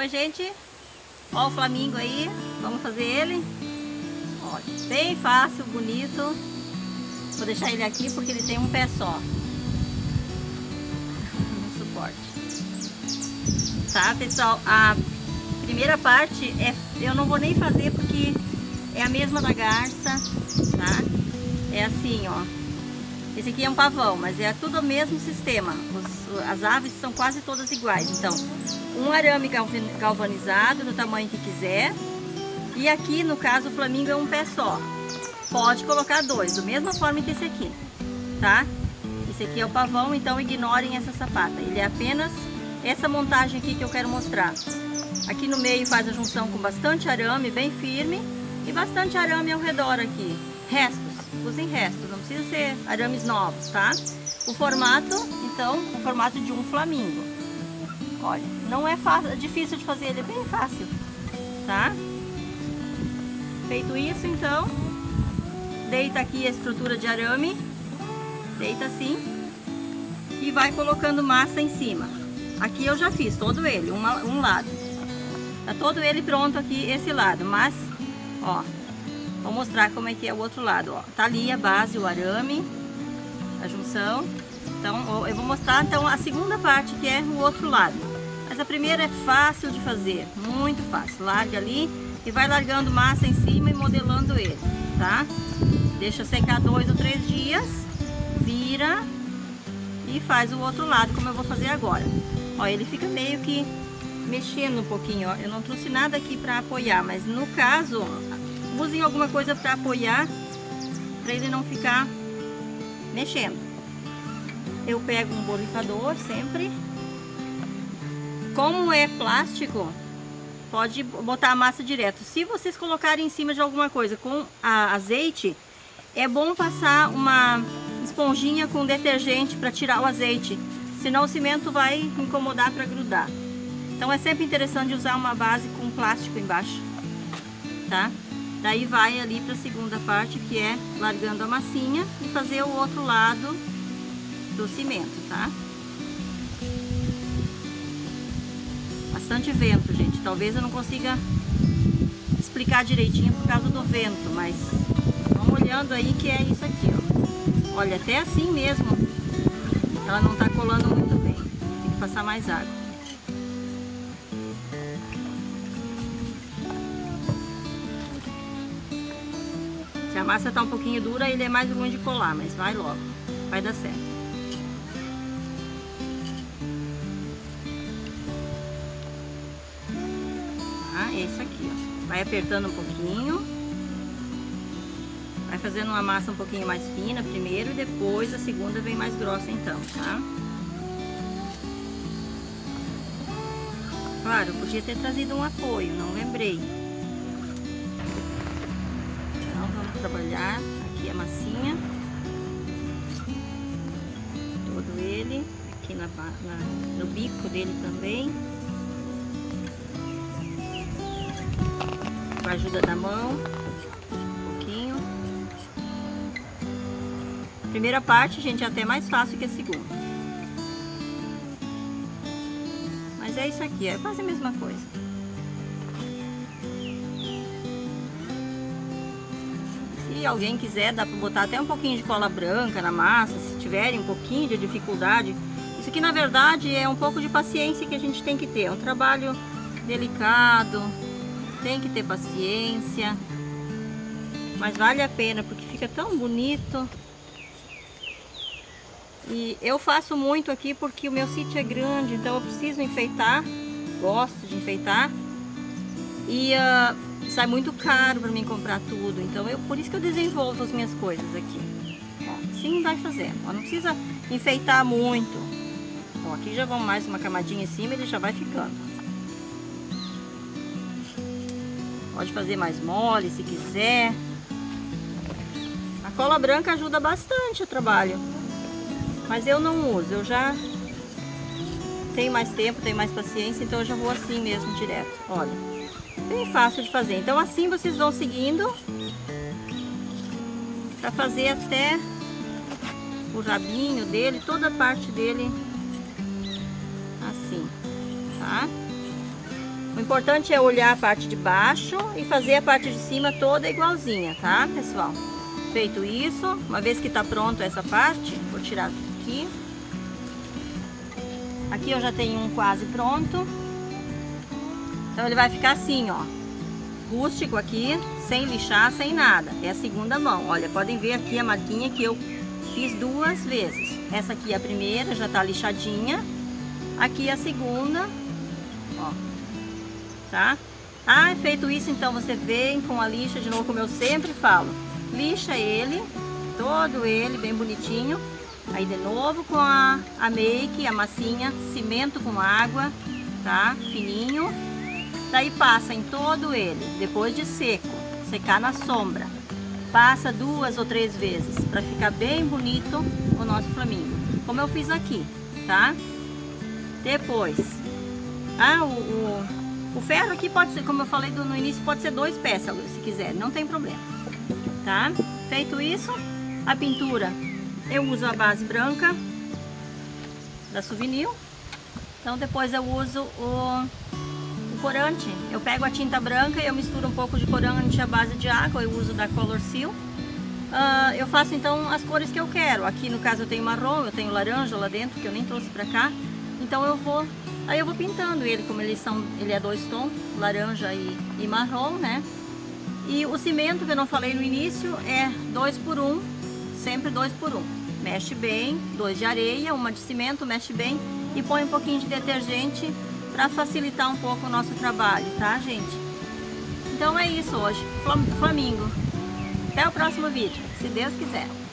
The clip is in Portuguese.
Oi, gente. Ó o flamingo aí. Vamos fazer ele. Olha, bem fácil, bonito. Vou deixar ele aqui porque ele tem um pé só. No suporte. Tá, pessoal? A primeira parte eu não vou nem fazer porque é a mesma da garça, tá? É assim, ó. Esse aqui é um pavão, mas é tudo o mesmo sistema. As aves são quase todas iguais. Então, um arame galvanizado do tamanho que quiser. E aqui, no caso, o flamingo é um pé só. Pode colocar dois, da mesma forma que esse aqui, tá? Esse aqui é o pavão, então ignorem essa sapata. Ele é apenas essa montagem aqui que eu quero mostrar. Aqui no meio faz a junção com bastante arame, bem firme. E bastante arame ao redor aqui. Restos. Usem restos, não precisa ser arames novos, tá? O formato, então, o formato de um flamingo. Olha, não é fácil, é difícil de fazer, ele é bem fácil, tá? Feito isso, então, deita aqui a estrutura de arame, deita assim, e vai colocando massa em cima. Aqui eu já fiz todo ele, um lado. Tá todo ele pronto aqui, esse lado, mas, ó... Vou mostrar como é que é o outro lado, ó. Tá ali a base, o arame, a junção. Então, eu vou mostrar então a segunda parte, que é o outro lado. Mas a primeira é fácil de fazer, muito fácil. Larga ali e vai largando massa em cima e modelando ele, tá? Deixa secar 2 ou 3 dias, vira e faz o outro lado, como eu vou fazer agora. Ó, ele fica meio que mexendo um pouquinho, ó. Eu não trouxe nada aqui pra apoiar, mas no caso... usem alguma coisa para apoiar, para ele não ficar mexendo. Eu pego um borrifador sempre. Como é plástico, pode botar a massa direto. Se vocês colocarem em cima de alguma coisa com azeite, é bom passar uma esponjinha com detergente para tirar o azeite, senão o cimento vai incomodar para grudar. Então é sempre interessante usar uma base com plástico embaixo, tá? Daí vai ali para a segunda parte, que é largando a massinha e fazer o outro lado do cimento, tá? Bastante vento, gente. Talvez eu não consiga explicar direitinho por causa do vento, mas vamos olhando aí que é isso aqui, ó. Olha, até assim mesmo ela não tá colando muito bem. Tem que passar mais água. Se a massa tá um pouquinho dura, ele é mais ruim de colar, mas vai logo, vai dar certo. Ah, é isso aqui, ó. Vai apertando um pouquinho, vai fazendo uma massa um pouquinho mais fina primeiro, e depois a segunda vem mais grossa então, tá? Claro, eu podia ter trazido um apoio, não lembrei. Trabalhar aqui a massinha, todo ele, aqui no bico dele também, com a ajuda da mão, um pouquinho. A primeira parte, gente, é até mais fácil que a segunda, mas é isso aqui, é quase a mesma coisa. Se alguém quiser, dá para botar até um pouquinho de cola branca na massa, se tiverem um pouquinho de dificuldade. Isso aqui, na verdade, é um pouco de paciência que a gente tem que ter. É um trabalho delicado, tem que ter paciência, mas vale a pena porque fica tão bonito. E eu faço muito aqui porque o meu sítio é grande, então eu preciso enfeitar, gosto de enfeitar. E sai muito caro para mim comprar tudo, então por isso que eu desenvolvo as minhas coisas aqui. Ó, assim vai fazendo, ó, não precisa enfeitar muito. Ó, aqui já vão mais uma camadinha em cima, ele já vai ficando. Pode fazer mais mole se quiser. A cola branca ajuda bastante o trabalho, mas eu não uso, eu já tenho mais tempo, tenho mais paciência, então eu já vou assim mesmo direto. Olha. Bem fácil de fazer. Então assim vocês vão seguindo para fazer até o rabinho dele, toda a parte dele assim, tá? O importante é olhar a parte de baixo e fazer a parte de cima toda igualzinha, tá, pessoal? Feito isso, uma vez que tá pronto essa parte, vou tirar aqui. Aqui eu já tenho um quase pronto. Então ele vai ficar assim, ó, rústico aqui, sem lixar, sem nada. É a segunda mão. Olha, podem ver aqui a marquinha que eu fiz 2 vezes. Essa aqui é a primeira, já tá lixadinha. Aqui a segunda, ó, tá? Ah, feito isso, então você vem com a lixa de novo, como eu sempre falo. Lixa ele, todo ele bem bonitinho. Aí de novo com a make, a massinha, cimento com água, tá? Fininho. Daí passa em todo ele, depois de seco, secar na sombra. Passa 2 ou 3 vezes, para ficar bem bonito o nosso flamingo. Como eu fiz aqui, tá? Depois, o ferro aqui pode ser, como eu falei no início, pode ser 2 pétalos, se quiser, não tem problema, tá? Feito isso, a pintura, eu uso a base branca da Souvenir. Então depois eu uso o corante. Eu pego a tinta branca e eu misturo um pouco de corante à base de água, eu uso da Color Seal. Eu faço então as cores que eu quero. Aqui no caso eu tenho marrom, eu tenho laranja lá dentro, que eu nem trouxe pra cá. Então eu vou pintando ele, como ele é 2 tons, laranja e marrom, né? E o cimento que eu não falei no início é 2 por 1, sempre 2 por 1. Mexe bem, 2 de areia, 1 de cimento, mexe bem e põe um pouquinho de detergente para facilitar um pouco o nosso trabalho, tá, gente? Então é isso hoje, flamingo. Até o próximo vídeo, se Deus quiser.